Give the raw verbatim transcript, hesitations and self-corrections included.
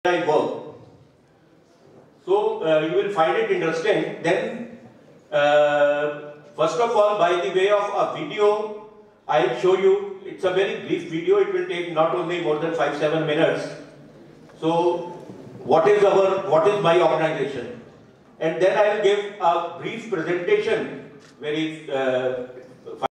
I work. So uh, you will find it interesting. Then, uh, first of all, by the way of a video, I'll show you. It's a very brief video. It will take not only more than five seven minutes. So, what is our, what is my organization? And then I will give a brief presentation, very. Uh,